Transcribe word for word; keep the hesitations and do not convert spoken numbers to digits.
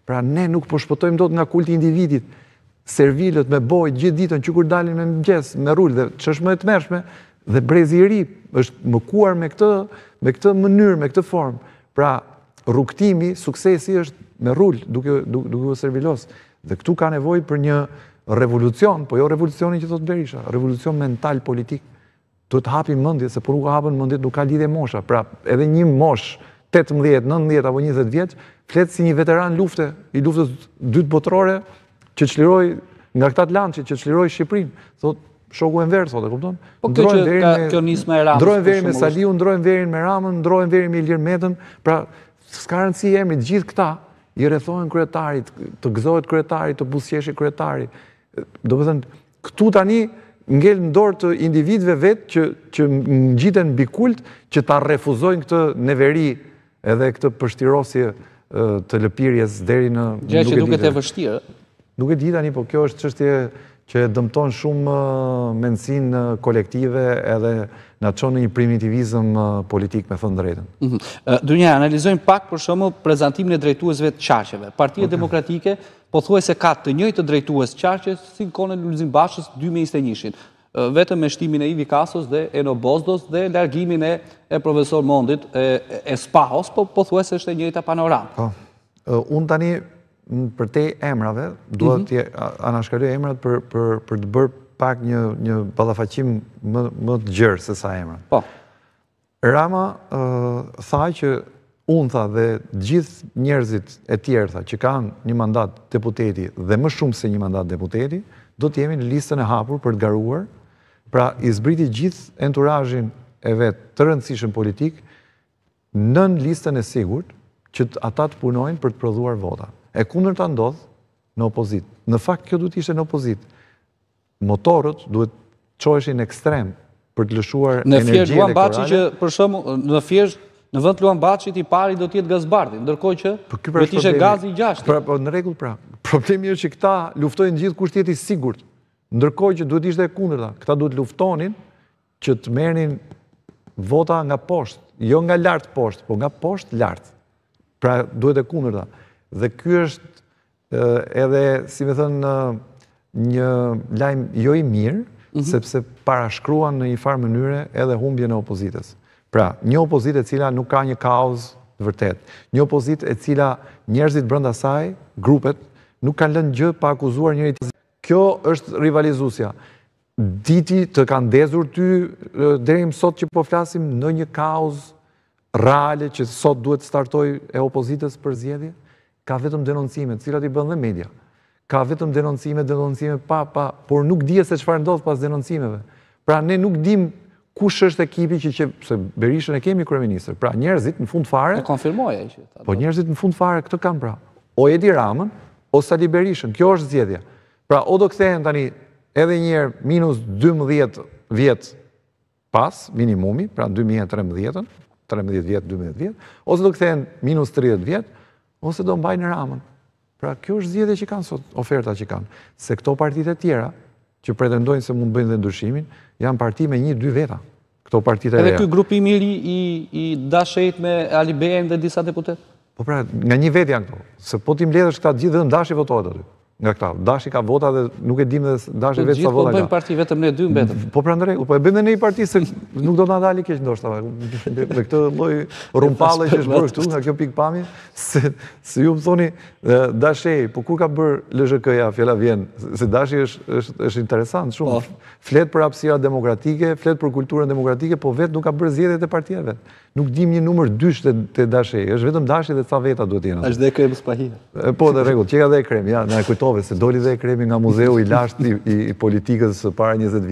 Pra ne nuk po shpëtojmë dot nga kulti individit. Servilët me boj gjithë ditën që kur dalin me mëngjes, me rul dhe ç'është më e tmerrshme dhe brezi i ri është mëkuar me këtë me këtë mënyrë, me këtë formë. Pra rrugtimi, suksesi është me rul, duke duke, duke u servilos. Dhe këtu ka nevojë për një revolucion, po jo revolucionin që thot Berisha, revolucion mental politik. Duhet të hapim mendjet, se po nuk ka hapën mendjet, nuk ka lidhje mosha. Pra edhe një mosh tetëmbëdhjetë, nëntëdhjetë apo njëzet vjeç, flet si një veteran lufte, i luftës dytë botërore, që çliroi nga këta të lançit që çliroi Shqipërinë. Thot shoku Enver, thotë, e kupton? Po kjo që ka kjo nismë e Ramës. Ndrohen verin me Saliu, ndrohen verin me Ramën, ndrohen verin me Ilir Metën. Pra s'ka rëndësi emri, të gjithë këta i rrethohen kryetarit, të gëzohet kryetari, të buzëqeshë kryetari. Do të thënë, këtu tani ngel në dorë të individëve vetë që që ngjiten mbi kult që ta refuzojnë këtë neveri edhe këtë përshtirosje të lëpirjes deri në gjë që duket e vështirë. Nuk e di tani, po kjo është çështje që dëmton shumë mendsinë kolektive edhe na çon në një primitivizëm politik, me thënë drejtën. Dunja, analizojmë pak për shembull prezantimin e drejtuesve të qarqeve. Partia Demokratike pothuajse ka të njëjtë drejtues qarqe si kohën e Lulzim Bashës dy mijë e njëzet e një. Vetëm me shtimin e Ivi Kasos dhe Eno Bozdos dhe largimin e, e profesor Mondit e, e Spahos, po pothuajse është e njëjta panoramë. Po. Unë tani për te emrave, duhet të anashkaloj emrat për, për, për të bërë pak një, një ballafaqim më, më të gjerë se sa emra. Po. Rama uh, tha që unë tha dhe gjithë njerëzit e tjerë tha që kanë një mandat deputeti dhe më shumë se një mandat deputeti, do të jemi në listën e hapur për të garuar, pra i zbriti gjithë enturazhin e vetë të rëndësishëm politik nën listën e sigurt që ata të punojnë për të prodhuar vota. E kundërta ndodh në opozit. Në fakt, kjo duhet ishte në opozit. Motorët duhet çoheshin ekstrem për të lëshuar energji elektorale. Në Luan Baçi që, për shembull, në Fiesh, në vend Luan Baçit i pari do të jetë Gazbardi, ndërkohë që do të ishte gazi i gjashtë. Pra, po, në rregull pra. Problemi është që këta luftojnë gjithë kusht jeti sigurt. Ndërkohë që duhet ishte e kundërta. Këta duhet luftonin që të merrnin vota nga poshtë, jo nga lart poshtë, po nga poshtë lart. Pra, duhet e kundërta. Dhe ky është edhe, si me thënë, një lajm jo i mirë, mm-hmm. sepse parashkruan në një farë mënyre edhe humbjen e opozitës. Pra, një opozitë e cila nuk ka një kauz të vërtet. Një opozitë e cila njerëzit brenda saj, grupet, nuk kanë lënë gjë pa akuzuar njëri tjetrin. Kjo është rivalizusja. Diti të kanë ndezur ty deri më sot që po flasim në një kauz reale që sot duhet të startoj e opozitës për zgjedhje? Ka vetëm denoncime, të cilat i bën dhe media. Ka vetëm denoncime, denoncime pa, pa, por nuk dihet se çfarë ndodh pas denoncimeve. Pra ne nuk dim kush është ekipi që që se Berishën e kemi kryeministër. Pra njerëzit në fund fare. E konfirmoja që. Po njerëzit në fund fare këtë kanë pra. O Edi Ramën, o Sali Berishën. Kjo është zgjedhja. Pra o do kthehen tani edhe një herë minus dymbëdhjetë vjet pas minimumi, pra dy mijë e trembëdhjetë, trembëdhjetë vjet, dy mijë vjet, ose do kthehen minus tridhjetë vjet, ose do mbajnë Ramën. Pra kjo është zgjedhja që kanë sot, oferta që kanë. Se këto partitë e tjera, që pretendojnë se mund bëjnë dhe ndryshimin, janë parti me një, dy veta. Këto partitë e reja. Edhe ky grupim i ri i, i dashejt me Ali Bejen dhe disa deputet? Po pra, nga një vet janë këto. Se po ti mbledhësh këta gjithë dhe Dashi votohet aty. Nga këta. Dashi ka vota dhe nuk e dim dhe Dashi vetë sa vota ka. Po bëjmë parti vetëm ne dy mbetëm. Po pra në rregull, po e bëjmë ne një parti se nuk do na dalë keq ndoshta. Me këtë lloj rumpalle që është bërë këtu nga kjo pikpamje, se se ju më thoni Dashi, po kur ka bër L Z K-ja fjala vjen, se Dashi është është është interesant shumë. Flet për hapësira demokratike, flet për kulturën demokratike, po vetë nuk ka bërë zgjedhjet e partive vet. Nuk dim një numër dysh te Dashi, është vetëm Dashi dhe ca veta duhet të jenë. Është dhe krem spahia. Po, në rregull, çka dhe krem, ja, na kujtove se doli dhe kremi nga muzeu i lashtë i politikës para njëzet